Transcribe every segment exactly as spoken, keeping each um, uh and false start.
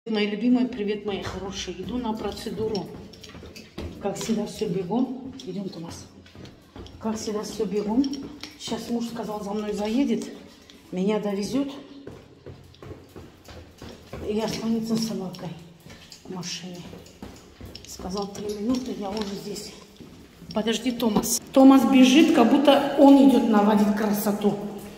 Мои любимые, привет, мои хорошие. Иду на процедуру. Как всегда, все бегом. Идем, Томас. Как всегда, все бегом. Сейчас муж сказал, за мной заедет. Меня довезет. И я слониться с собакой в машине. Сказал, три минуты, я уже здесь. Подожди, Томас. Томас бежит, как будто он идет наводить красоту.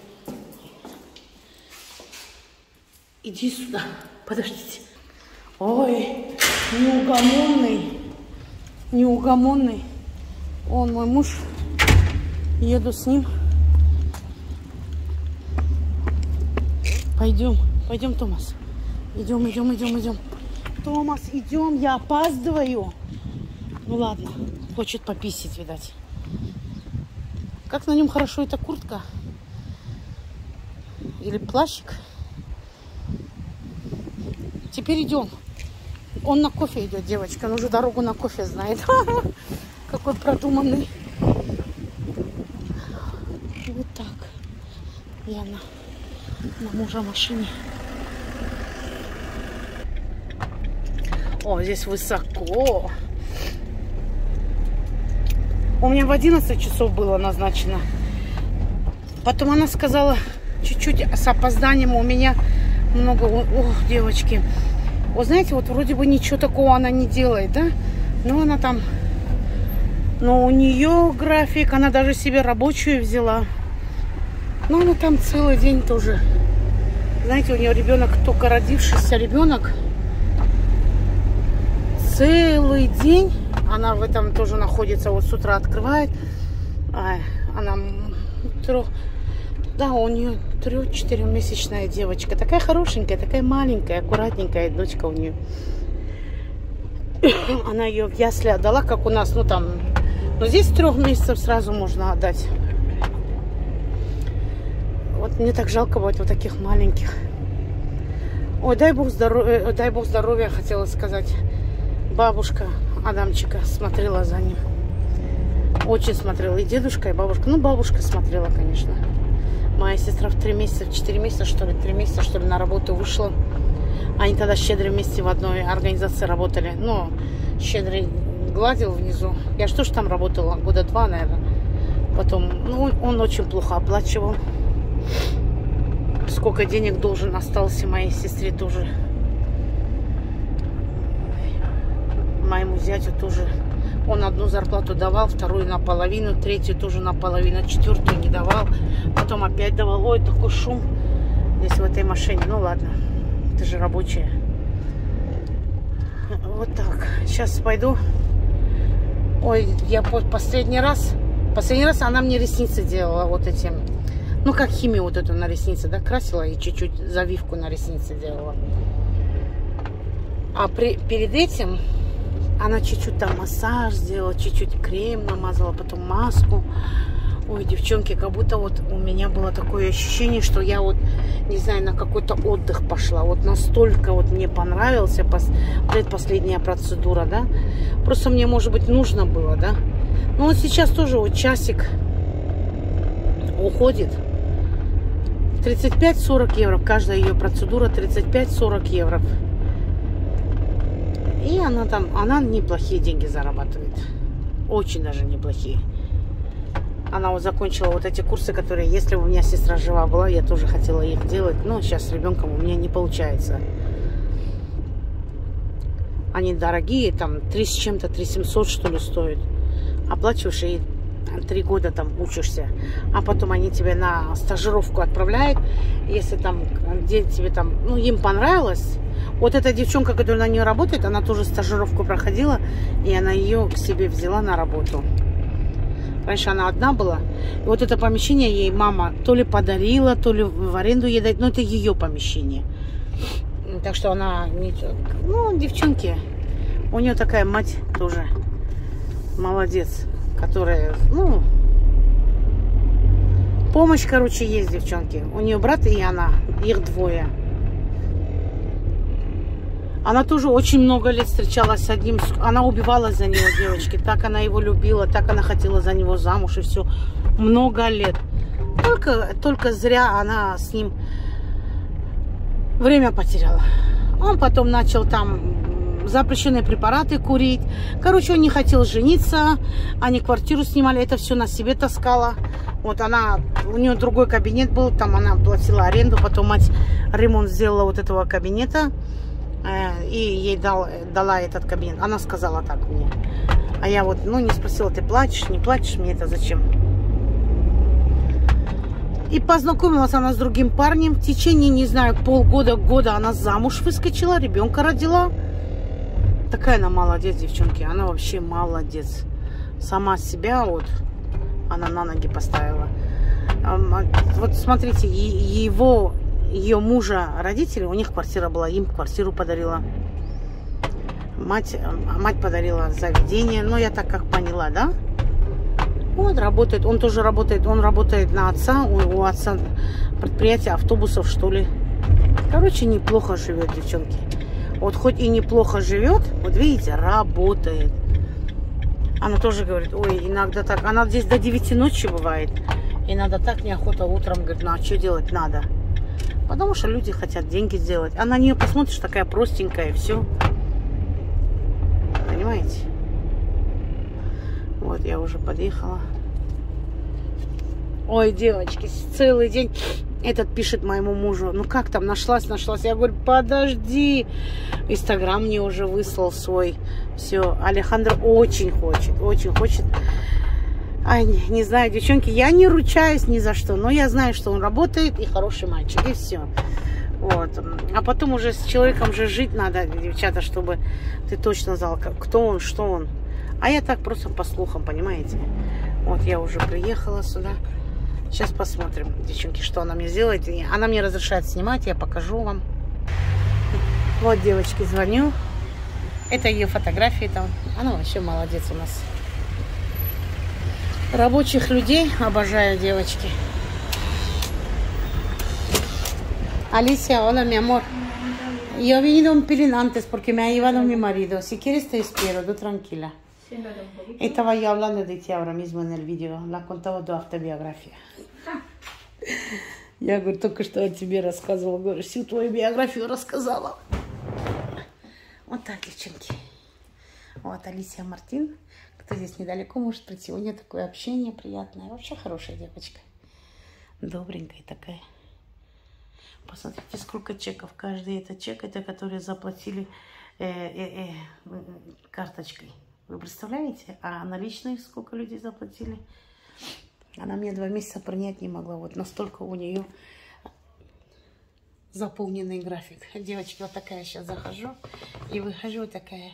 Иди сюда. Подождите. Ой, неугомонный, неугомонный. Он мой муж. Еду с ним. Пойдем, пойдем, Томас. Идем, идем, идем, идем. Томас, идем, я опаздываю. Ну ладно, хочет пописать, видать. Как на нем хорошо эта куртка. Или плащик. Теперь идем. Он на кофе идет, девочка. Он уже дорогу на кофе знает. Какой продуманный. Вот так. Я на, на мужа машине. О, здесь высоко. У меня в одиннадцать часов было назначено. Потом она сказала, чуть-чуть с опозданием у меня много. Ох, девочки. Вы знаете, вот вроде бы ничего такого она не делает, да? Но она там... Но у нее график, она даже себе рабочую взяла. Но она там целый день тоже. Знаете, у нее ребенок, только родившийся ребенок. Целый день она в этом тоже находится. Вот с утра открывает. А, она трех... Да, у нее трех-четырехмесячная девочка. Такая хорошенькая, такая маленькая, аккуратненькая дочка у нее. Она ее в ясли отдала, как у нас, ну там... Но здесь трех месяцев сразу можно отдать. Вот мне так жалко бывает вот таких маленьких. Ой, дай бог здоровья, дай бог здоровья, хотела сказать. Бабушка Адамчика смотрела за ним. Очень смотрела. И дедушка, и бабушка. Ну, бабушка смотрела, конечно. Моя сестра в три месяца, в четыре месяца, что ли, три месяца, что ли, на работу вышла. Они тогда Щедрый вместе в одной организации работали. Но Щедрый гладил внизу. Я что ж там работала? Года два, наверное. Потом, ну, он очень плохо оплачивал. Сколько денег должен остался моей сестре тоже. Моему зятю тоже. Он одну зарплату давал, вторую наполовину, третью тоже наполовину, четвертую не давал. Потом опять давал. Ой, такой шум здесь в этой машине. Ну ладно, это же рабочая. Вот так. Сейчас пойду. Ой, я последний раз, последний раз она мне ресницы делала вот этим. Ну, как химию вот эту на ресницы, да, красила и чуть-чуть завивку на ресницы делала. А при, перед этим... Она чуть-чуть там массаж сделала, чуть-чуть крем намазала, потом маску. Ой, девчонки, как будто вот у меня было такое ощущение, что я вот, не знаю, на какой-то отдых пошла. Вот настолько вот мне понравился предпоследняя процедура, да. Просто мне, может быть, нужно было, да. Ну, вот сейчас тоже вот часик уходит. тридцать пять-сорок евро. Каждая ее процедура тридцать пять-сорок евро. И она там, она неплохие деньги зарабатывает. Очень даже неплохие. Она вот закончила вот эти курсы, которые, если бы у меня сестра жива была, я тоже хотела их делать. Но сейчас с ребенком у меня не получается. Они дорогие, там три с чем-то, три семьсот что ли стоят. Оплачиваешь и три года там учишься. А потом они тебя на стажировку отправляют. Если там, где тебе там, ну, им понравилось. Вот эта девчонка, которая на нее работает, она тоже стажировку проходила, и она ее к себе взяла на работу. Раньше она одна была. И вот это помещение ей мама то ли подарила, то ли в аренду ей дать, но это ее помещение. Так что она, ну, девчонки, у нее такая мать тоже молодец, которая, ну, помощь, короче, есть, девчонки. У нее брат и она, их двое. Она тоже очень много лет встречалась с одним. Она убивалась за него, девочки. Так она его любила, так она хотела за него замуж и все. Много лет. Только, только зря она с ним время потеряла. Он потом начал там запрещенные препараты курить. Короче, он не хотел жениться. Они квартиру снимали, это все на себе таскала. Вот она, у нее другой кабинет был, там она платила аренду. Потом мать ремонт сделала вот этого кабинета. И ей дал, дала этот кабинет. Она сказала так мне. А я вот, ну, не спросила, ты плачешь, не плачешь, мне это зачем? И познакомилась она с другим парнем. В течение, не знаю, полгода, года она замуж выскочила, ребенка родила. Такая она молодец, девчонки. Она вообще молодец. Сама себя вот она на ноги поставила. Вот смотрите, его, ее мужа, родители, у них квартира была, им квартиру подарила. Мать, мать подарила заведение. Но я так как поняла, да? Вот, работает. Он тоже работает. Он работает на отца. У, у отца предприятие автобусов, что ли. Короче, неплохо живет, девчонки. Вот хоть и неплохо живет, вот видите, работает. Она тоже говорит, ой, иногда так. Она здесь до девяти ночи бывает. Иногда так неохота утром. Говорит, ну а что делать надо? Потому что люди хотят деньги сделать. А на нее посмотришь, такая простенькая, и все. Понимаете? Вот я уже подъехала. Ой, девочки, целый день этот пишет моему мужу. Ну как там, нашлась, нашлась. Я говорю, подожди. Инстаграм мне уже выслал свой. Все, Алехандро очень хочет, очень хочет. Ай, не, не знаю, девчонки, я не ручаюсь ни за что. Но я знаю, что он работает и хороший мальчик. И все. Вот. А потом уже с человеком же жить надо, девчата, чтобы ты точно знал, кто он, что он. А я так просто по слухам, понимаете? Вот я уже приехала сюда. Сейчас посмотрим, девчонки, что она мне сделает. Она мне разрешает снимать, я покажу вам. Вот, девочки, звоню. Это ее фотографии там. Она вообще молодец у нас. Рабочих людей обожаю, девочки. Alicia, hola, mi amor. Yo he venido un pelín antes porque me ha llevado mi marido. Si quieres te espero, tú tranquila. Estaba yo hablando de ti ahora mismo en el vídeo. La contaba tu автобиография. Я, говорю, только что о тебе рассказывала. Говорю, всю твою биографию рассказала. Вот так, девчонки. Вот Алисия Мартин. Кто здесь недалеко может прийти. У нее такое общение приятное. Вообще хорошая девочка. Добренькая такая. Посмотрите, сколько чеков. Каждый этот чек, это которые заплатили э, э, э, карточкой. Вы представляете? А наличные сколько людей заплатили? Она мне два месяца принять не могла. Вот настолько у нее заполненный график. Девочки, вот такая сейчас захожу и выхожу вот такая.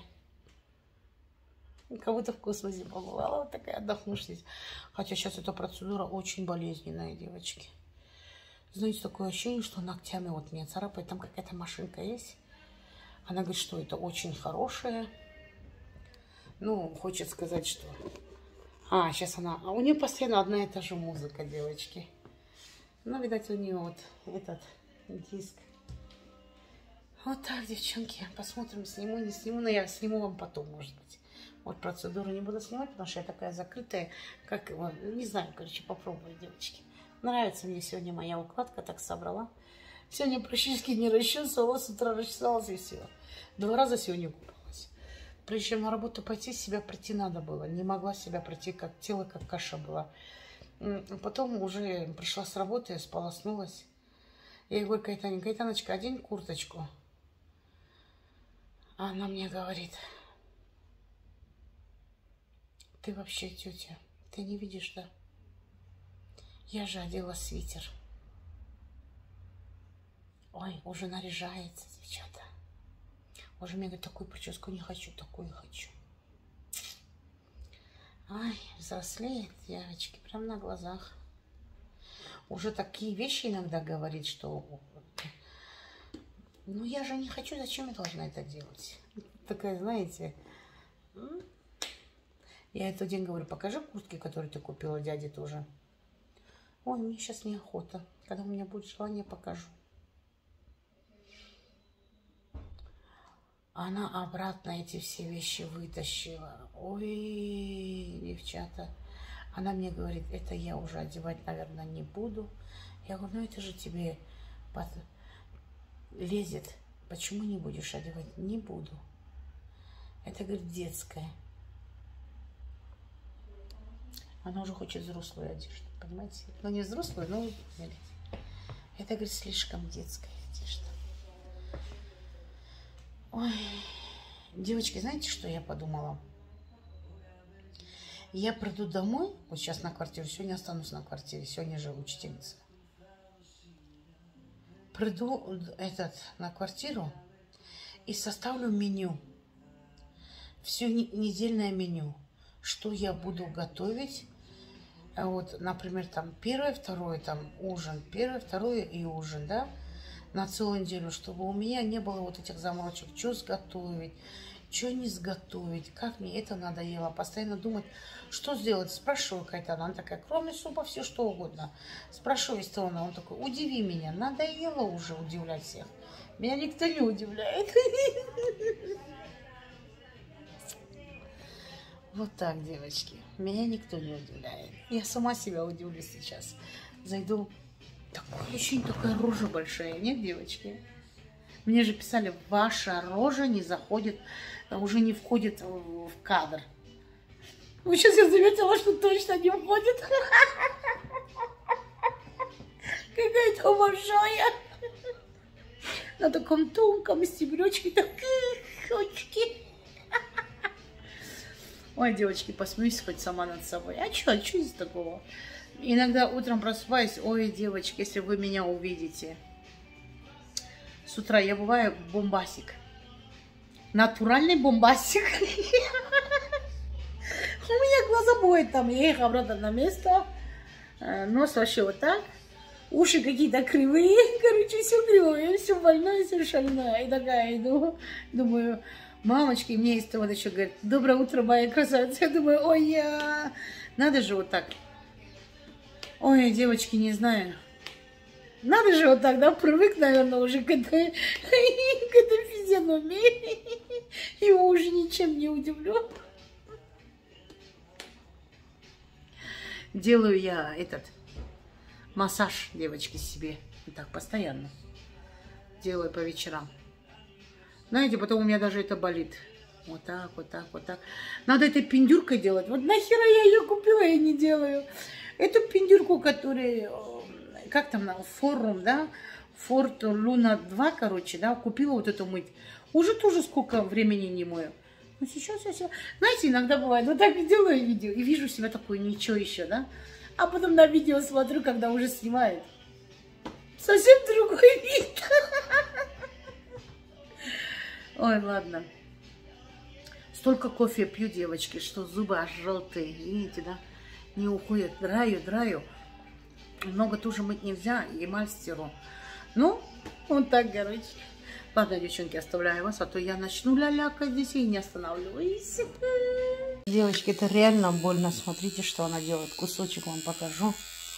Как будто в космосе побывала. Вот такая отдохнувшая. Хотя сейчас эта процедура очень болезненная, девочки. Знаете, такое ощущение, что ногтями вот меня царапает. Там какая-то машинка есть. Она говорит, что это очень хорошая. Ну, хочет сказать, что... А, сейчас она... А у нее постоянно одна и та же музыка, девочки. Ну, видать, у нее вот этот диск. Вот так, девчонки. Посмотрим, сниму, не сниму. Но я сниму вам потом, может быть. Вот процедуру не буду снимать, потому что я такая закрытая. Как, не знаю, короче, попробую, девочки. Нравится мне сегодня моя укладка, так собрала. Сегодня практически не расчесывалась, с утра расчесалась и все. Два раза сегодня купалась. Прежде чем на работу пойти, себя прийти надо было. Не могла себя прийти, как тело, как каша была. Потом уже пришла с работы, я сполоснулась. Я говорю, Кайтане, Кайтаночка, одень курточку. А она мне говорит, ты вообще, тетя, ты не видишь, да? Я же одела свитер. Ой, уже наряжается, девчата. Уже мне говорит, такую прическу не хочу, такую хочу. Ай, взрослеет, девочки, прям на глазах. Уже такие вещи иногда говорит, что... Ну, я же не хочу, зачем я должна это делать? Такая, знаете... Я этот день говорю, покажи куртки, которые ты купила дяде тоже. Ой, мне сейчас неохота. Когда у меня будет желание, покажу. Она обратно эти все вещи вытащила. Ой, девчата. Она мне говорит, это я уже одевать, наверное, не буду. Я говорю, ну это же тебе под... лезет. почему не будешь одевать? Не буду. Это, говорит, детская. Она уже хочет взрослую одежду, понимаете? Ну, не взрослую, но... Это, говорит, слишком детская одежда. Ой. Девочки, знаете, что я подумала? Я приду домой, вот сейчас на квартиру, сегодня останусь на квартире, сегодня же учительница. Приду этот, на квартиру и составлю меню. Все недельное меню. Что я буду готовить. Вот, например, там первое, второе, там ужин. Первое, второе и ужин, да? На целую неделю, чтобы у меня не было вот этих заморочек. Что сготовить, что не сготовить, как мне это надоело. Постоянно думать, что сделать. Спрашиваю Кайтана, она такая, кроме супа, все что угодно. Спрашиваю Эстона, он такой, удиви меня. Надоело уже удивлять всех. Меня никто не удивляет. Вот так, девочки. Меня никто не удивляет. Я сама себя удивлю сейчас. Зайду. Такое ощущение, такая рожа большая. Нет, девочки? Мне же писали, ваша рожа не заходит, уже не входит в кадр. Ну, сейчас я заметила, что точно не входит. Какая-то большая. На таком тонком стебелечке, такие щечки. Ой, девочки, посмеюсь хоть сама над собой. А что, а что из такого? Иногда утром просыпаюсь, ой, девочки, если вы меня увидите. С утра я бываю бомбасик. Натуральный бомбасик. У меня глаза боят там, я их обратно на место. Нос вообще вот так. Уши какие-то кривые. Короче, все кривое, все больное, все шальное. И такая иду, думаю... Мамочки, мне из того еще говорят, доброе утро, моя красавица. Я думаю, ой, я... Надо же вот так. Ой, девочки, не знаю. Надо же вот так, да, привык, наверное, уже к этой, к этой физиономии. Его уже ничем не удивлю. Делаю я этот массаж, девочки, себе. И так, постоянно. Делаю по вечерам. Знаете, потом у меня даже это болит. Вот так, вот так, вот так. Надо этой пиндюркой делать. Вот нахера я ее купила и не делаю. Эту пиндюрку, которая, как там, форум, да? Форт Луна два, короче, да? Купила вот эту мыть. Уже тоже сколько времени не мою. Но сейчас я себя... Знаете, иногда бывает, вот так делаю видео и вижу себя такое, ничего еще, да? А потом на видео смотрю, когда уже снимает. Совсем другой вид. Ой, ладно. Столько кофе пью, девочки, что зубы аж желтые. Видите, да? Не уходят. Драю, драю. Много тоже мыть нельзя. Эмаль стиру. Ну, вот так, короче. Ладно, девчонки, оставляю вас, а то я начну ля-лякать здесь и не останавливаюсь. Девочки, это реально больно. Смотрите, что она делает. Кусочек вам покажу.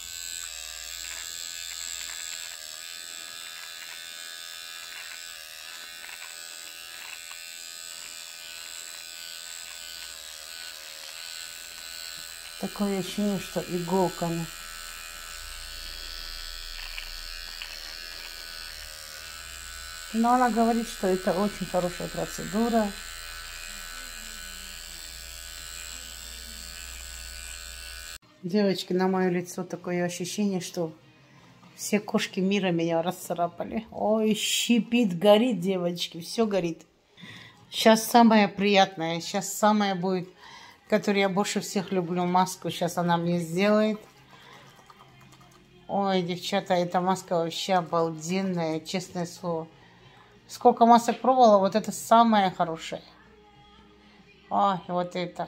Такое ощущение, что иголками. Но она говорит, что это очень хорошая процедура. Девочки, на мое лицо такое ощущение, что все кошки мира меня расцарапали. Ой, щипит, горит, девочки, все горит. Сейчас самое приятное, сейчас самое будет... которую я больше всех люблю, маску. Сейчас она мне сделает. Ой, девчата, эта маска вообще обалденная, честное слово. Сколько масок пробовала, вот это самое хорошее. Ой, вот это.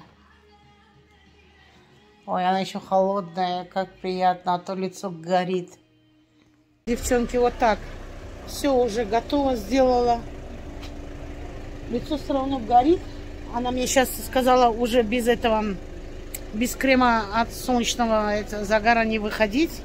Ой, она еще холодная, как приятно, а то лицо горит. Девчонки, вот так. Все уже готово, сделала. Лицо все равно горит. Она мне сейчас сказала уже без этого, без крема от солнечного это, загара не выходить.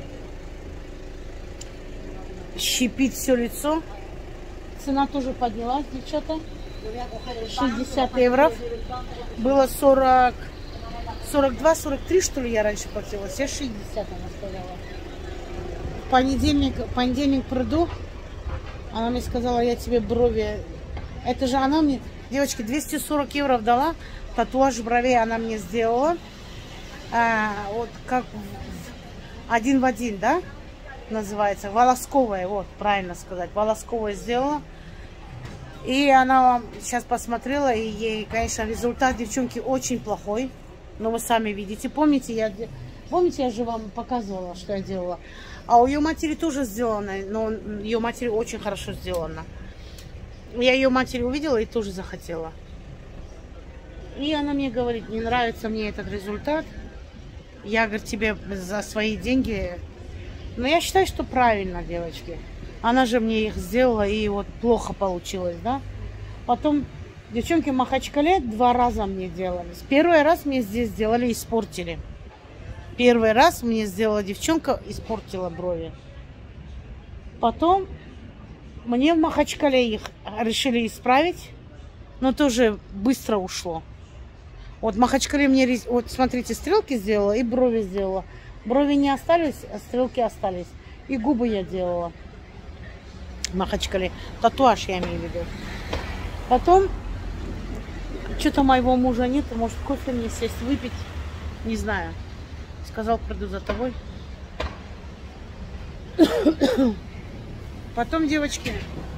Щипит все лицо. Цена тоже поднялась, девчата. шестьдесят евро. Было сорок, сорок два, сорок три, что ли, я раньше платила. Сейчас шестьдесят, она сказала. В понедельник, в понедельник приду. Она мне сказала, я тебе брови... Это же она мне... Девочки, двести сорок евро дала. Татуаж бровей она мне сделала. А, вот как один в один, да? Называется. Волосковая, вот, правильно сказать. Волосковая сделала. И она сейчас посмотрела, и ей, конечно, результат, девчонки, очень плохой. Но вы сами видите. Помните, я, помните, я же вам показывала, что я делала? А у ее матери тоже сделано, но ее матери очень хорошо сделано. Я ее матери увидела и тоже захотела. И она мне говорит, не нравится мне этот результат. Я, говорю, тебе за свои деньги... Но я считаю, что правильно, девочки. Она же мне их сделала, и вот плохо получилось, да? Потом, девчонки, в Махачкале два раза мне делались. Первый раз мне здесь сделали, испортили. Первый раз мне сделала девчонка, испортила брови. Потом мне в Махачкале их решили исправить, но тоже быстро ушло. Вот в Махачкале мне, вот смотрите, стрелки сделала и брови сделала. Брови не остались, а стрелки остались. И губы я делала в Махачкале. Татуаж я имею в виду. Потом, что-то моего мужа нет, может кофе мне сесть, выпить, не знаю. Сказал, приду за тобой. Потом, девочки,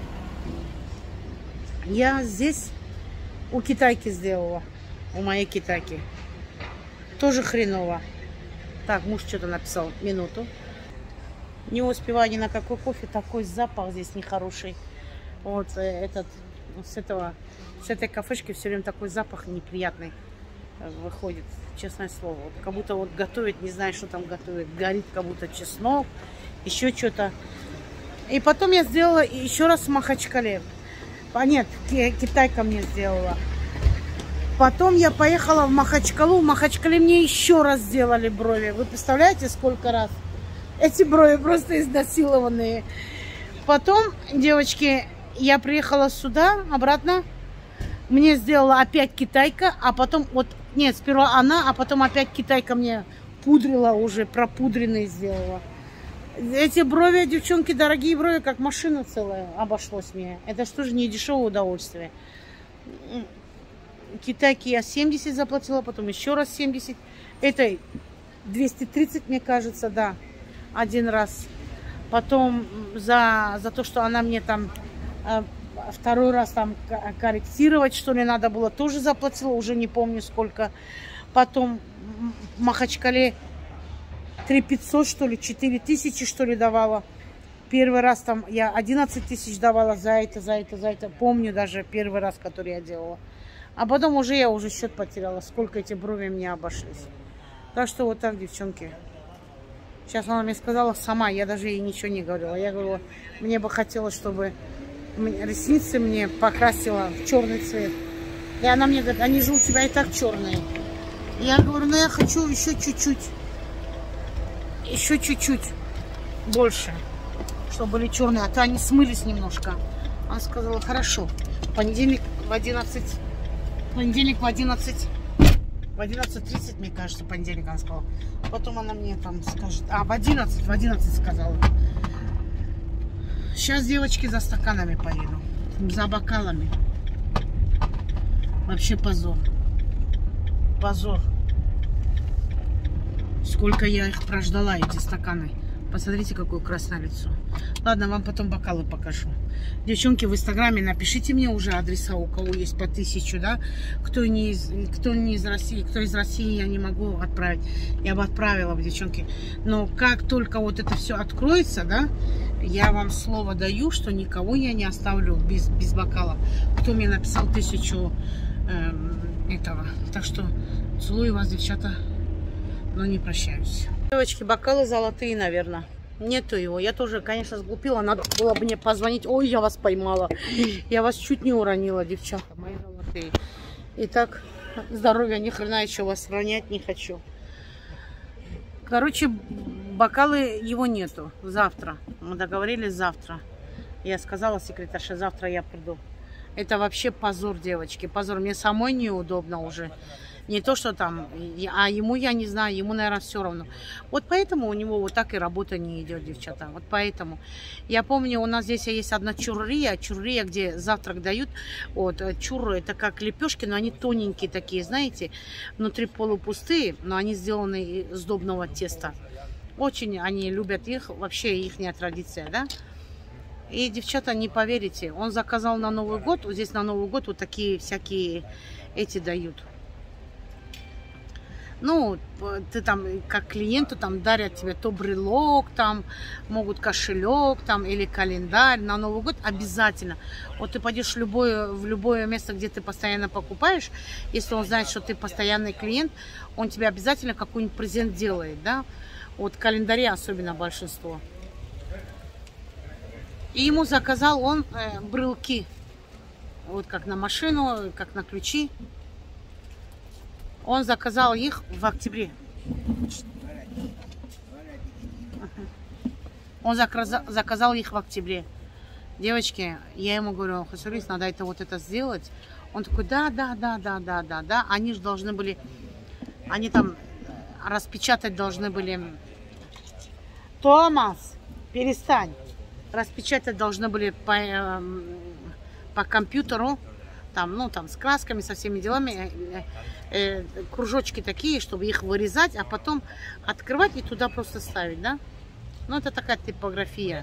я здесь у китайки сделала. У моей китайки. Тоже хреново. Так, муж что-то написал. Минуту. Не успеваю ни на какой кофе. Такой запах здесь нехороший. Вот этот, с этого, с этой кафешки все время такой запах неприятный выходит. Честное слово. Вот, как будто вот готовит, не знаю, что там готовит. Горит как будто чеснок. Еще что-то. И потом я сделала еще раз в Махачкале. А нет, китайка мне сделала. Потом я поехала в Махачкалу. В Махачкале мне еще раз сделали брови. Вы представляете, сколько раз? Эти брови просто изнасилованные. Потом, девочки, я приехала сюда, обратно. Мне сделала опять китайка. А потом, вот, нет, сперва она, а потом опять китайка мне пудрила уже, пропудренные сделала. Эти брови, девчонки, дорогие брови, как машина целая обошлось мне. Это что же не дешевое удовольствие. Китайке я семьдесят заплатила, потом еще раз семьдесят. Этой двести тридцать, мне кажется, да, один раз. Потом за, за то, что она мне там э, второй раз там корректировать, что ли, надо было, тоже заплатила, уже не помню сколько. Потом в Махачкале три пятьсот, что ли, четыре тысячи, что ли, давала. Первый раз там я одиннадцать тысяч давала за это, за это, за это. Помню даже первый раз, который я делала. А потом уже я уже счет потеряла, сколько эти брови мне обошлись. Так что вот так, девчонки. Сейчас она мне сказала сама, я даже ей ничего не говорила. Я говорила, мне бы хотелось, чтобы ресницы мне покрасила в черный цвет. И она мне говорит, они же у тебя и так черные. Я говорю, ну я хочу еще чуть-чуть. Еще чуть-чуть больше, чтобы были черные, а то они смылись немножко. Она сказала, хорошо, в понедельник в одиннадцать, в понедельник в одиннадцать, в одиннадцать тридцать, мне кажется, понедельник она сказала. Потом она мне там скажет, а в одиннадцать, в одиннадцать сказала. Сейчас, девочки, за стаканами поеду, за бокалами. Вообще позор, позор. Сколько я их прождала, эти стаканы. Посмотрите, какое красное лицо. Ладно, вам потом бокалы покажу. Девчонки, в инстаграме напишите мне уже адреса, у кого есть по тысячу, да. Кто не из, кто не из России, кто из России, я не могу отправить. Я бы отправила, девчонки. Но как только вот это все откроется, да, я вам слово даю, что никого я не оставлю без, без бокала. Кто мне написал тысячу эм, этого. Так что целую вас, девчата. Но не прощаюсь. Девочки, бокалы золотые, наверное. Нету его. Я тоже, конечно, сглупила. Надо было бы мне позвонить. Ой, я вас поймала. Я вас чуть не уронила, девчата. Мои золотые. Итак, здоровья, ни хрена еще вас ронять не хочу. Короче, бокалы его нету. Завтра. Мы договорились завтра. Я сказала секретарше, завтра я приду. Это вообще позор, девочки, позор. Мне самой неудобно уже. Не то, что там, а ему, я не знаю, ему, наверное, все равно. Вот поэтому у него вот так и работа не идет, девчата. Вот поэтому. Я помню, у нас здесь есть одна чуррия, чуррия, где завтрак дают. Вот, чурры, это как лепешки, но они тоненькие такие, знаете. Внутри полупустые, но они сделаны из сдобного теста. Очень они любят их, вообще ихняя традиция, да. И, девчата, не поверите, он заказал на Новый год, вот здесь на Новый год вот такие всякие эти дают. Ну, ты там, как клиенту, там дарят тебе то брелок, там могут кошелек, там, или календарь на Новый год обязательно. Вот ты пойдешь в любое, в любое место, где ты постоянно покупаешь, если он знает, что ты постоянный клиент, он тебе обязательно какой-нибудь презент делает, да. Вот календари особенно большинство. И ему заказал он э, брелки, вот как на машину, как на ключи. Он заказал их в октябре. Он заказал их в октябре. Девочки, я ему говорю, Хасурис, надо это вот это сделать. Он такой, да, да, да, да, да, да, да. Они же должны были, они там распечатать должны были. Томас, перестань. Распечатать должны были по, э, по компьютеру. Там, ну, там, с красками, со всеми делами, э, э, кружочки такие, чтобы их вырезать, а потом открывать и туда просто ставить, да? Ну, это такая типография.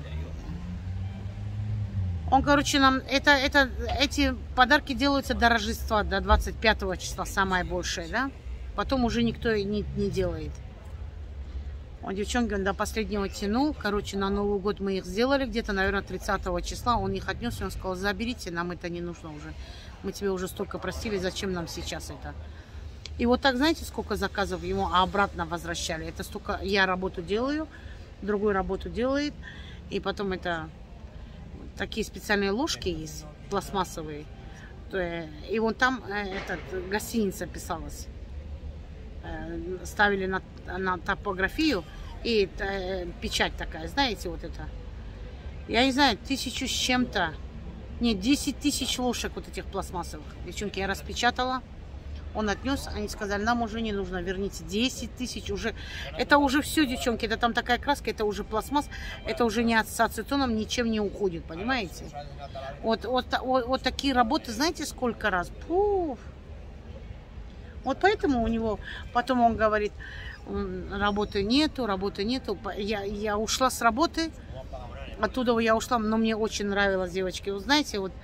Он, короче, нам, это, это, эти подарки делаются до Рождества, до двадцать пятого числа, самое большее, да? Потом уже никто не, не делает. Он, девчонки, он до последнего тянул. Короче, на Новый год мы их сделали, где-то, наверное, тридцатого числа. Он их отнес, и он сказал, заберите, нам это не нужно уже. Мы тебе уже столько просили, зачем нам сейчас это? И вот так, знаете, сколько заказов ему обратно возвращали? Это столько, я работу делаю, другую работу делает, и потом это такие специальные ложки есть, пластмассовые. И вот там этот, гостиница писалась. Ставили на, на топографию, и э, печать такая, знаете, вот это. Я не знаю, тысячу с чем-то. Нет, десять тысяч ложек вот этих пластмассовых. Девчонки, я распечатала. Он отнес, они сказали, нам уже не нужно, верните десять тысяч уже. Это уже все, девчонки, это там такая краска, это уже пластмасс, это уже не с ацетоном ничем не уходит, понимаете? Вот, вот, вот, вот такие работы, знаете, сколько раз? Пуф. Вот поэтому у него, потом он говорит, работы нету, работы нету. Я, я ушла с работы, оттуда я ушла, но мне очень нравилось, девочки. Вы знаете, вот,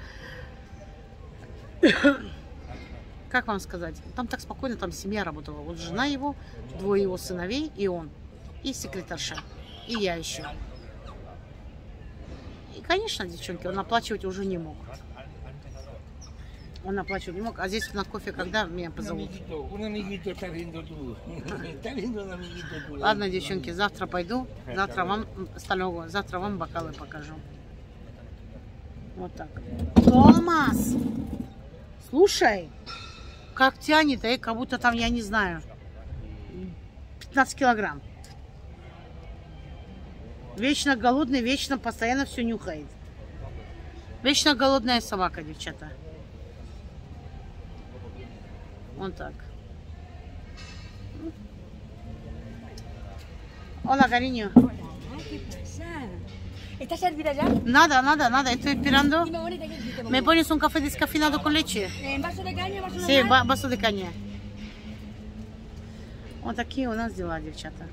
как вам сказать, там так спокойно, там семья работала. Вот жена его, двое его сыновей и он, и секретарша, и я еще. И, конечно, девчонки, он оплачивать уже не мог. Он оплачивать не мог. А здесь на кофе когда меня позовут? Ладно, девчонки, завтра пойду. Завтра вам столовую, завтра вам бокалы покажу. Вот так. Томас! Слушай, как тянет, э, как будто там, я не знаю, пятнадцать килограмм. Вечно голодный, вечно постоянно все нюхает. Вечно голодная собака, девчата. Вот так. Hola, cariño. Hola, ¿qué pasa? ¿Estás servida ya? Nada, nada, nada. Estoy esperando. Dime, bonita, ¿qué te pongo? ¿Me pones un café descafeinado con leche? ¿En vaso de caña, vaso Sí, normal? vaso de caña. Вот такие у нас дела, девчата.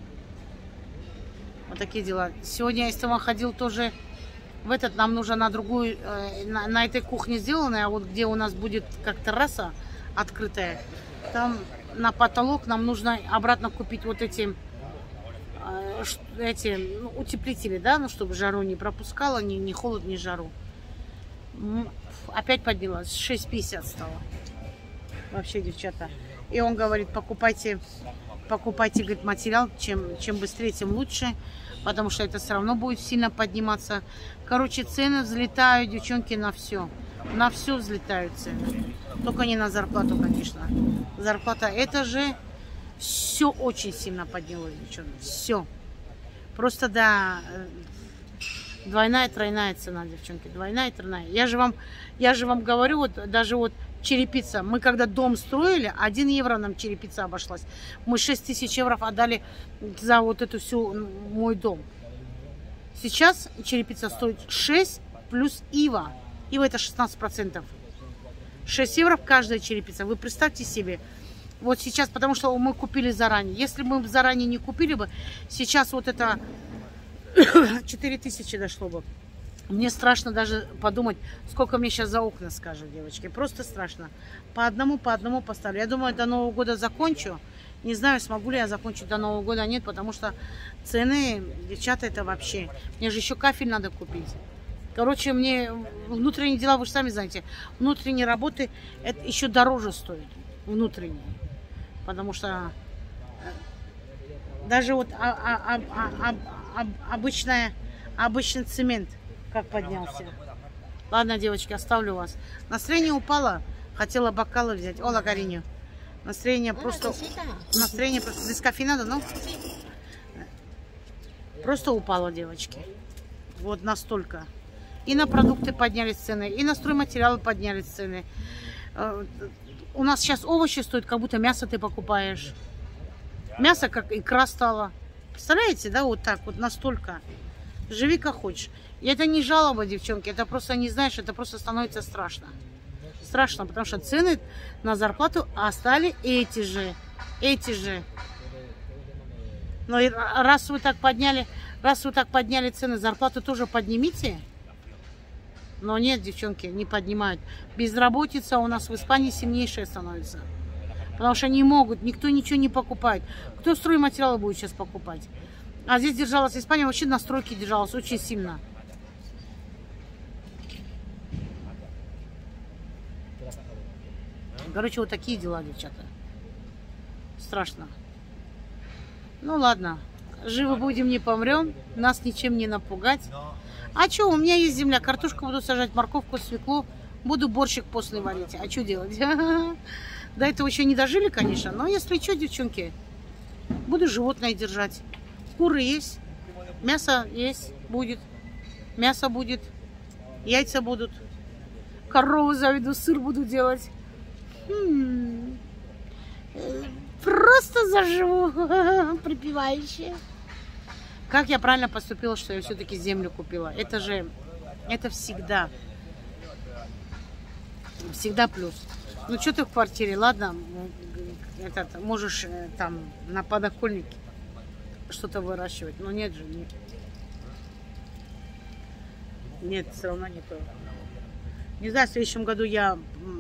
Вот такие дела. Сегодня Эстеван ходил тоже в этот, нам нужно на другую, э, на, на этой кухне сделанной, а вот где у нас будет как терраса открытая, там на потолок нам нужно обратно купить вот эти, э, эти ну, утеплители, да, ну, чтобы жару не пропускало, ни, ни холод, ни жару. Опять поднялась, шесть пятьдесят стало. Вообще, девчата. И он говорит, покупайте, покупайте, говорит, материал, чем, чем быстрее, тем лучше, потому что это все равно будет сильно подниматься. Короче, цены взлетают, девчонки, на все. На все взлетают цены. Только не на зарплату, конечно. Зарплата, это же все очень сильно поднялось, девчонки. Все. Просто, да, Двойная, тройная цена, девчонки. Двойная, тройная. Я же вам, я же вам говорю, вот даже вот черепица. Мы когда дом строили, один евро нам черепица обошлась. Мы шесть тысяч евро отдали за вот эту всю мой дом. Сейчас черепица стоит шесть плюс ива. Ива это шестнадцать процентов. шесть евро каждая черепица. Вы представьте себе. Вот сейчас, потому что мы купили заранее. Если бы мы заранее не купили бы, сейчас вот это четыре тысячи дошло бы. Мне страшно даже подумать, сколько мне сейчас за окна скажут, девочки. Просто страшно. По одному, по одному поставлю. Я думаю, до Нового года закончу. Не знаю, смогу ли я закончить до Нового года. Нет, потому что цены, девчата, это вообще. Мне же еще кафель надо купить. Короче, мне внутренние дела, вы же сами знаете, внутренние работы это еще дороже стоит. Внутренние. Потому что даже вот а, а, а, а, а, обычная, обычный цемент как поднялся. Ладно, девочки, оставлю вас. Настроение упало. Хотела бокалы взять. Ола, Кариню. Настроение просто... Настроение просто... Без кофеина, ну? Просто упало, девочки. Вот настолько. И на продукты поднялись цены, и на стройматериалы поднялись цены. У нас сейчас овощи стоят, как будто мясо ты покупаешь. Мясо как икра стало. Представляете, да, вот так вот, настолько. Живи как хочешь. И это не жалоба, девчонки, это просто, не знаешь, это просто становится страшно. Страшно, потому что цены на зарплату остались эти же. Эти же. Но раз вы так подняли, раз вы так подняли цены, зарплату тоже поднимите. Но нет, девчонки, не поднимают. Безработица у нас в Испании сильнейшая становится. Потому что не могут, никто ничего не покупает. Кто стройматериалы будет сейчас покупать? А здесь держалась Испания, вообще на стройке держалась очень сильно. Короче, вот такие дела, девчата. Страшно. Ну ладно, живы будем, не помрем. Нас ничем не напугать. А что, у меня есть земля, картошку буду сажать, морковку, свеклу. Буду борщик после варить. А что делать? До этого еще не дожили, конечно. Но если что, девчонки, буду животное держать. Куры есть, мясо есть, будет. Мясо будет, яйца будут. Корову заведу, сыр буду делать. М-м-м. Просто заживу припевающе. Как я правильно поступила, что я все-таки землю купила? Это же, это всегда, всегда плюс. Ну, что ты в квартире, ладно, этот, можешь там на подоконнике что-то выращивать, но нет же, нет. Нет, все равно не то. Не знаю, в следующем году я...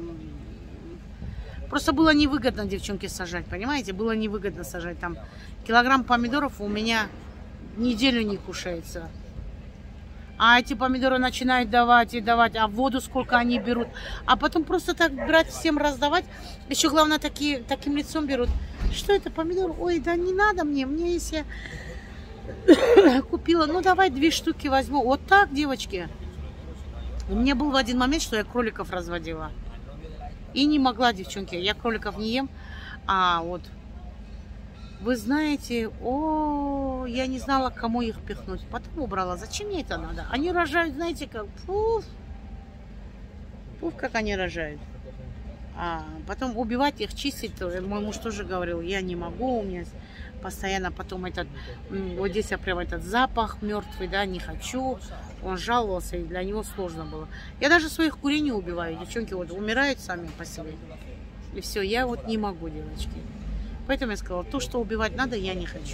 Просто было невыгодно, девчонки, сажать, понимаете? Было невыгодно сажать. Там килограмм помидоров у меня неделю не кушается. А эти помидоры начинают давать и давать, а воду сколько они берут. А потом просто так брать, всем раздавать. Еще главное, такие, таким лицом берут. Что это, помидор? Ой, да не надо мне. Мне если я купила, ну давай две штуки возьму. Вот так, девочки. У меня был в один момент, что я кроликов разводила. И не могла, девчонки. Я кроликов не ем. А вот... Вы знаете, о, я не знала, кому их пихнуть. Потом убрала. Зачем мне это надо? Они рожают, знаете, как пуф. Пуф, как они рожают. А потом убивать их, чистить тоже. Мой муж тоже говорил, я не могу. У меня постоянно потом этот, вот здесь я прям этот запах мертвый, да, не хочу. Он жаловался, и для него сложно было. Я даже своих курей не убиваю. Девчонки вот умирают сами по себе. И все, я вот не могу, девочки. Поэтому я сказала, то, что убивать надо, я не хочу.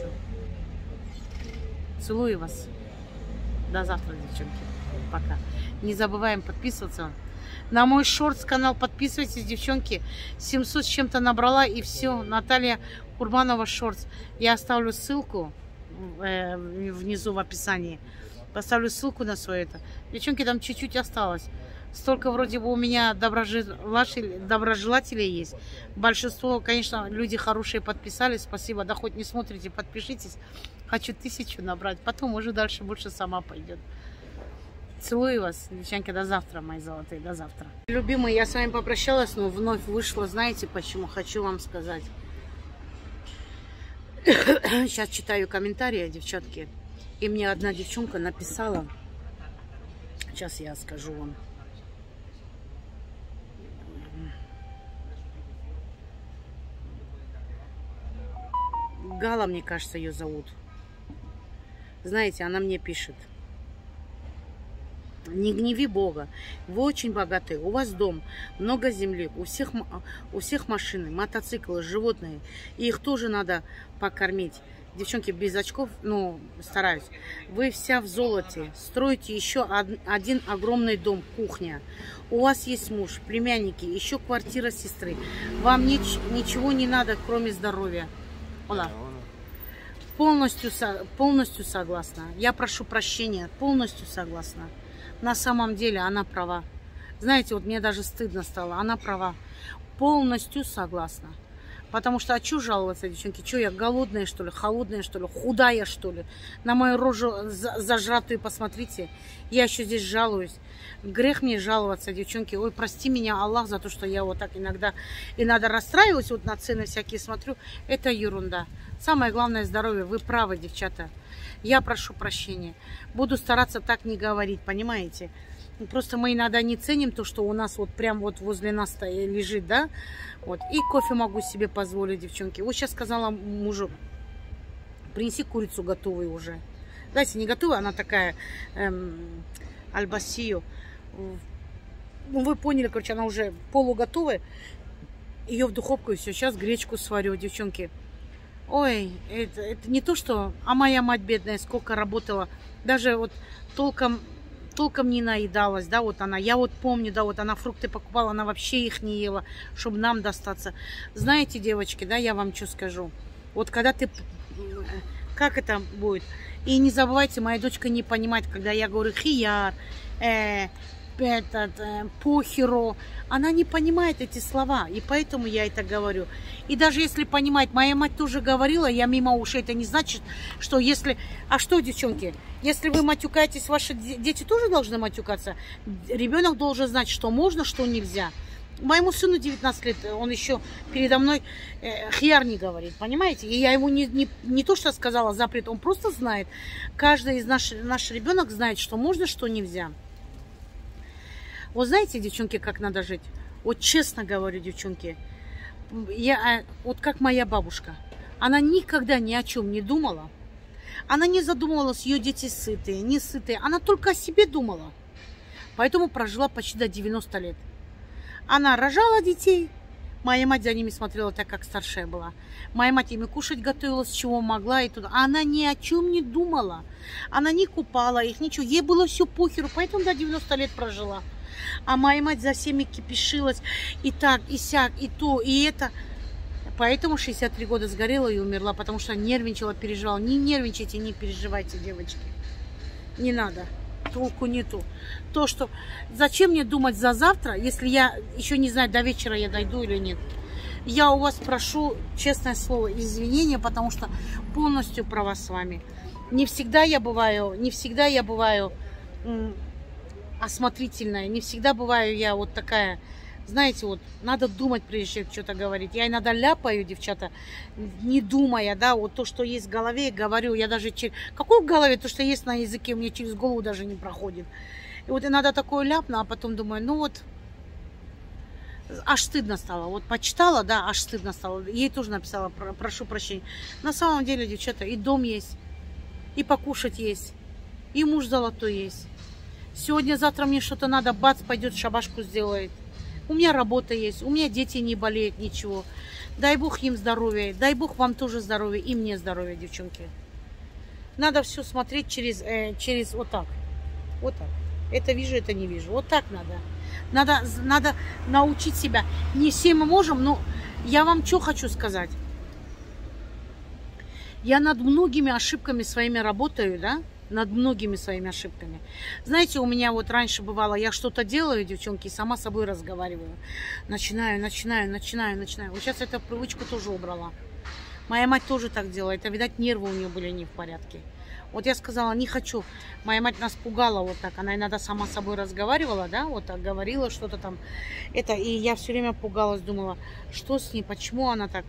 Целую вас. До завтра, девчонки. Пока. Не забываем подписываться. На мой шортс-канал подписывайтесь, девчонки. семьсот с чем-то набрала, и все. Наталья Курбанова шортс. Я оставлю ссылку э, внизу в описании. Поставлю ссылку на свое это. Девчонки, там чуть-чуть осталось. Столько вроде бы у меня доброжелателей, доброжелателей есть. Большинство, конечно, люди хорошие подписались. Спасибо. Да хоть не смотрите, подпишитесь. Хочу тысячу набрать. Потом уже дальше больше сама пойдет. Целую вас, девчонки. До завтра, мои золотые. До завтра. Любимые, я с вами попрощалась, но вновь вышла. Знаете почему? Хочу вам сказать. Сейчас читаю комментарии, девчатки. И мне одна девчонка написала. Сейчас я скажу вам. Гала, мне кажется, ее зовут. Знаете, она мне пишет. Не гневи Бога. Вы очень богаты. У вас дом, много земли, у всех, у всех машины, мотоциклы, животные. И их тоже надо покормить. Девчонки, без очков, ну, стараюсь. Вы вся в золоте. Строите еще один огромный дом, кухня. У вас есть муж, племянники, еще квартира сестры. Вам нич ничего не надо, кроме здоровья. Ола. Полностью, полностью согласна. Я прошу прощения. Полностью согласна. На самом деле она права. Знаете, вот мне даже стыдно стало. Она права. Полностью согласна. Потому что, а что жаловаться, девчонки? Что, я голодная, что ли? Холодная, что ли? Худая, что ли? На мою рожу зажратую посмотрите. Я еще здесь жалуюсь. Грех мне жаловаться, девчонки. Ой, прости меня, Аллах, за то, что я вот так иногда и надо расстраиваюсь, вот на цены всякие смотрю. Это ерунда. Самое главное здоровье. Вы правы, девчата. Я прошу прощения. Буду стараться так не говорить, понимаете? Просто мы иногда не ценим то, что у нас вот прям вот возле нас лежит, да? Вот. И кофе могу себе позволить, девчонки. Вот сейчас сказала мужу, принеси курицу готовую уже. Знаете, не готовую, она такая эм, альбасию. Ну, вы поняли, короче, она уже полуготовая. Ее в духовку и все. Сейчас гречку сварю, девчонки. Ой, это, это не то, что... А моя мать бедная сколько работала. Даже вот толком... толком не наедалась, да, вот она, я вот помню, да, вот она фрукты покупала, она вообще их не ела, чтобы нам достаться. Знаете, девочки, да, я вам что скажу, вот когда ты, как это будет, и не забывайте, моя дочка не понимает, когда я говорю хияр, э, этот, э, похеро, она не понимает эти слова, и поэтому я это говорю. И даже если понимает, моя мать тоже говорила, я мимо ушей, это не значит, что если... А что, девчонки, если вы матюкаетесь, ваши дети тоже должны матюкаться. Ребенок должен знать, что можно, что нельзя. Моему сыну девятнадцать лет, он еще передо мной э, хияр не говорит, понимаете? И я ему не, не, не то, что сказала запрет, он просто знает. Каждый из наш, наш ребенок знает, что можно, что нельзя. Вот знаете, девчонки, как надо жить? Вот честно говорю, девчонки, я, вот как моя бабушка, она никогда ни о чем не думала. Она не задумывалась, ее дети сытые, не сытые. Она только о себе думала. Поэтому прожила почти до девяноста лет. Она рожала детей. Моя мать за ними смотрела так, как старшая была. Моя мать ими кушать готовила, с чего могла и туда. Она ни о чем не думала. Она не купала их, ничего. Ей было все похеру, поэтому до девяноста лет прожила. А моя мать за всеми кипишилась. И так, и сяк, и то, и это. Поэтому шестьдесят три года сгорела и умерла, потому что нервничала, переживала. Не нервничайте, не переживайте, девочки. Не надо. Толку нету. То, что... Зачем мне думать за завтра, если я еще не знаю, до вечера я дойду или нет. Я у вас прошу, честное слово, извинения, потому что полностью права с вами. Не всегда я бываю, не всегда я бываю осмотрительная, не всегда бываю я вот такая... Знаете, вот надо думать, прежде чем что-то говорить. Я иногда ляпаю, девчата, не думая, да, вот то, что есть в голове, говорю. Я даже через... Какое в голове? То, что есть на языке, мне через голову даже не проходит. И вот иногда такое ляпну, а потом думаю, ну вот, аж стыдно стало. Вот почитала, да, аж стыдно стало. Ей тоже написала, прошу прощения. На самом деле, девчата, и дом есть, и покушать есть, и муж золотой есть. Сегодня-завтра мне что-то надо, бац, пойдет шабашку сделает. У меня работа есть, у меня дети не болеют, ничего. Дай Бог им здоровья, дай Бог вам тоже здоровья, и мне здоровья, девчонки. Надо все смотреть через, э, через вот так. Вот так. Это вижу, это не вижу. Вот так надо. Надо, надо научить себя. Не все мы можем, но я вам что хочу сказать. Я над многими ошибками своими работаю, да? Над многими своими ошибками. Знаете, у меня вот раньше бывало, я что-то делаю, девчонки, и сама с собой разговариваю. Начинаю, начинаю, начинаю, начинаю. Вот сейчас эту привычку тоже убрала. Моя мать тоже так делает. Это, видать, нервы у нее были не в порядке. Вот я сказала, не хочу. Моя мать нас пугала вот так. Она иногда сама с собой разговаривала, да, вот так говорила что-то там. Это, и я все время пугалась, думала, что с ней, почему она так.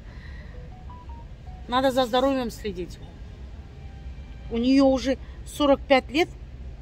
Надо за здоровьем следить. У нее уже сорок пять лет,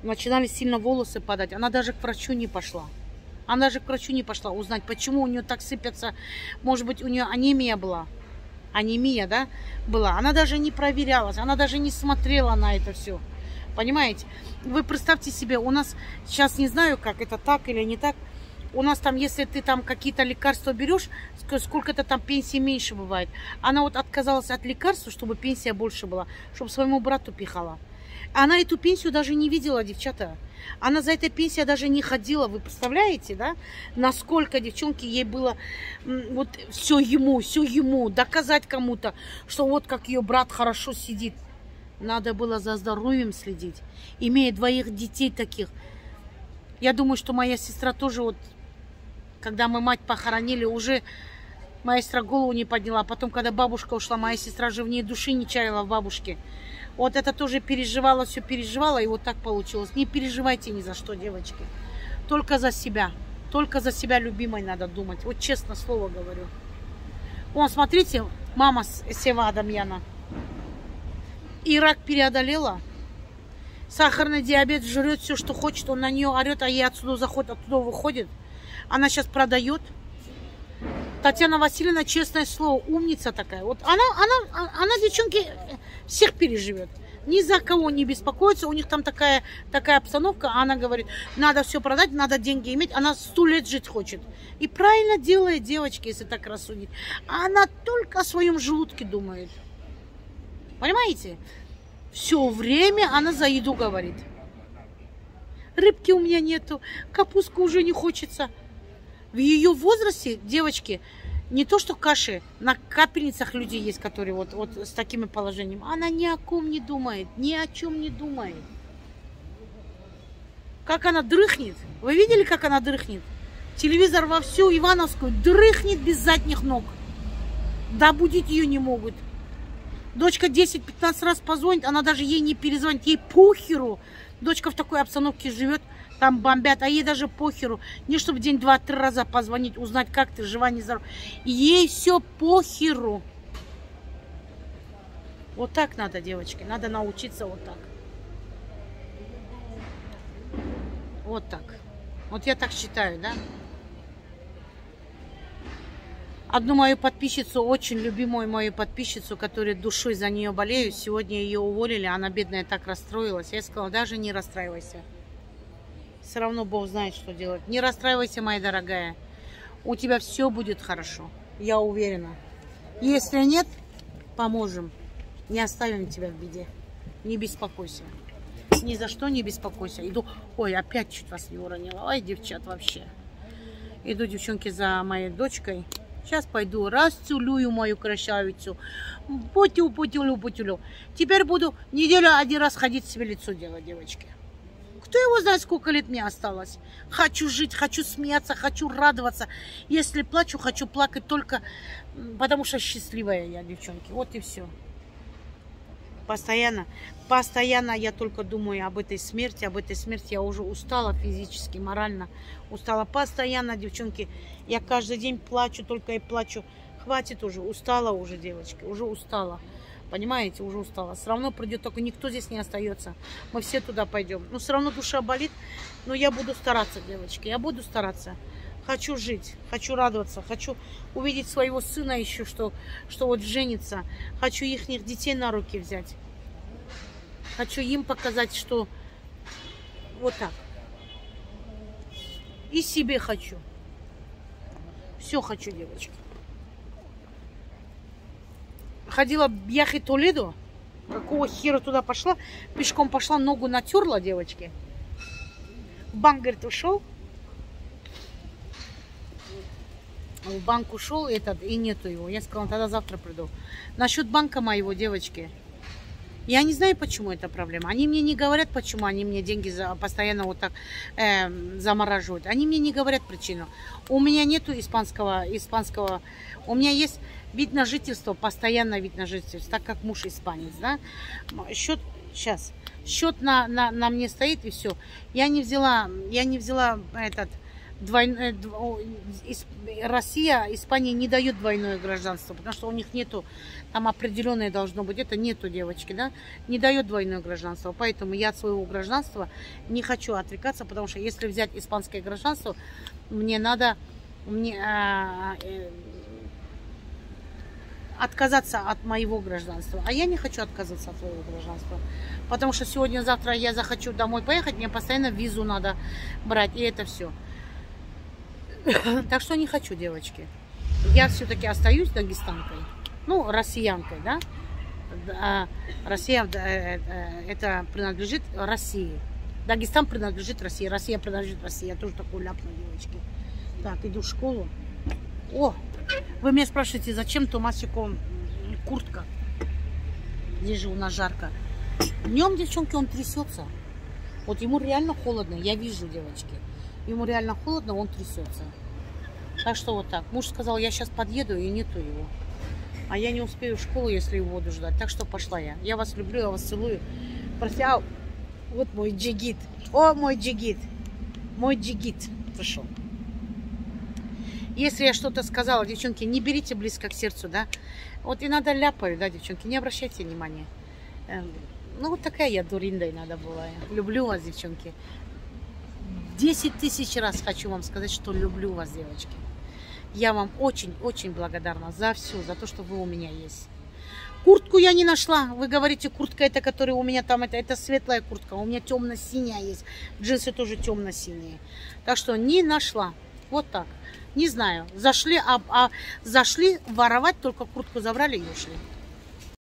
начинали сильно волосы падать. Она даже к врачу не пошла. Она даже к врачу не пошла узнать, почему у нее так сыпятся. Может быть, у нее анемия была. Анемия, да, была. Она даже не проверялась, она даже не смотрела на это все. Понимаете? Вы представьте себе, у нас сейчас не знаю, как это так или не так. У нас там, если ты там какие-то лекарства берешь, сколько-то там пенсии меньше бывает. Она вот отказалась от лекарств, чтобы пенсия больше была, чтобы своему брату пихала. Она эту пенсию даже не видела, девчата. Она за этой пенсией даже не ходила. Вы представляете, да? Насколько, девчонки, ей было вот все ему, все ему. Доказать кому-то, что вот как ее брат хорошо сидит. Надо было за здоровьем следить. Имея двоих детей таких. Я думаю, что моя сестра тоже вот, когда мы мать похоронили, уже моя сестра голову не подняла. Потом, когда бабушка ушла, моя сестра же в ней души не чаяла в бабушке. Вот это тоже переживала, все переживала, и вот так получилось. Не переживайте ни за что, девочки. Только за себя. Только за себя любимой надо думать. Вот честно слово говорю. Вон, смотрите, мама Сева Адамьяна. И рак переодолела. Сахарный диабет, жрет все, что хочет. Он на нее орет, а ей отсюда заходит, оттуда выходит. Она сейчас продает. Татьяна Васильевна, честное слово, умница такая. Вот она, она, она, девчонки, всех переживет. Ни за кого не беспокоится. У них там такая, такая обстановка. Она говорит, надо все продать, надо деньги иметь. Она сто лет жить хочет. И правильно делает, девочки, если так рассудить. А она только о своем желудке думает. Понимаете? Все время она за еду говорит. Рыбки у меня нету, капустку уже не хочется. В ее возрасте, девочки, не то что каши, на капельницах люди есть, которые вот, вот с таким положением. Она ни о ком не думает, ни о чем не думает. Как она дрыхнет. Вы видели, как она дрыхнет? Телевизор во всю Ивановскую дрыхнет без задних ног. Добудить ее не могут. Дочка десять-пятнадцать раз позвонит, она даже ей не перезвонит, ей похеру. Дочка в такой обстановке живет, там бомбят, а ей даже похеру. Не чтобы день, два, три раза позвонить, узнать, как ты, жива, не здорова. Ей все похеру. Вот так надо, девочки, надо научиться вот так. Вот так. Вот я так считаю, да? Одну мою подписчицу, очень любимую мою подписчицу, которая душой за нее болею, сегодня ее уволили, она бедная так расстроилась. Я сказала, даже не расстраивайся. Все равно Бог знает, что делать. Не расстраивайся, моя дорогая. У тебя все будет хорошо, я уверена. Если нет, поможем. Не оставим тебя в беде. Не беспокойся. Ни за что не беспокойся. Иду, ой, опять чуть вас не уронила. Ой, девчат, вообще. Иду, девчонки, за моей дочкой. Сейчас пойду, расцелую мою красавицу. Путю, путюлю, путюлю. Теперь буду неделю один раз ходить, себе лицо делать, девочки. Кто его знает, сколько лет мне осталось. Хочу жить, хочу смеяться, хочу радоваться. Если плачу, хочу плакать только потому, что счастливая я, девчонки. Вот и все. Постоянно, постоянно я только думаю об этой смерти, об этой смерти. Я уже устала физически, морально устала. Постоянно, девчонки, я каждый день плачу, только и плачу. Хватит уже, устала уже, девочки, уже устала. Понимаете, уже устала. Все равно придет, только никто здесь не остается. Мы все туда пойдем. Но все равно душа болит, но я буду стараться, девочки, я буду стараться. Хочу жить, хочу радоваться, хочу увидеть своего сына еще, что, что вот женится. Хочу их детей на руки взять. Хочу им показать, что вот так. И себе хочу. Все хочу, девочки. Ходила в Яхе Толедо. Какого хера туда пошла? Пешком пошла, ногу натерла, девочки. В банк, говорит, ушел. В банк ушел этот, и нету его. Я сказала, тогда завтра приду. Насчет банка моего, девочки. Я не знаю, почему это проблема. Они мне не говорят, почему они мне деньги за, постоянно вот так э, замораживают. Они мне не говорят причину. У меня нету испанского, испанского. У меня есть вид на жительство, постоянно вид на жительство, так как муж испанец, да. Счет, сейчас, счет на, на, на мне стоит и все. Я не взяла, я не взяла этот двойное, дво, из, Россия, Испания не дает двойное гражданство, потому что у них нету, там определенное должно быть, это нету, девочки, да, не дает двойное гражданство, поэтому я от своего гражданства не хочу отрекаться, потому что если взять испанское гражданство, мне надо, мне, а, э, отказаться от моего гражданства, а я не хочу отказаться от своего гражданства, потому что сегодня-завтра я захочу домой поехать, мне постоянно визу надо брать, и это все. Так что не хочу, девочки. Я все-таки остаюсь дагестанкой. Ну, россиянкой, да? Россия, это принадлежит России. Дагестан принадлежит России. Россия принадлежит России. Я тоже такой ляпну, девочки. Так, иду в школу. О, вы меня спрашиваете, зачем Томасику куртка? Здесь же у нас жарко. Днем, девчонки, он трясется. Вот ему реально холодно. Я вижу, девочки. Ему реально холодно, он трясется. Так что вот так. Муж сказал, я сейчас подъеду, и нету его. А я не успею в школу, если его буду ждать. Так что пошла я. Я вас люблю, я вас целую. Прося... Вот мой джигит. О, мой джигит. Мой джигит пришел. Если я что-то сказала, девчонки, не берите близко к сердцу, да. Вот иногда ляпаю, да, девчонки, не обращайте внимания. Ну, вот такая я дуринда иногда была. Люблю вас, девчонки. Десять тысяч раз хочу вам сказать, что люблю вас, девочки. Я вам очень-очень благодарна за все, за то, что вы у меня есть. Куртку я не нашла. Вы говорите, куртка это, которая у меня там, это, это светлая куртка. У меня темно-синяя есть. Джинсы тоже темно-синие. Так что не нашла. Вот так. Не знаю. Зашли, а, а, зашли воровать, только куртку забрали и ушли.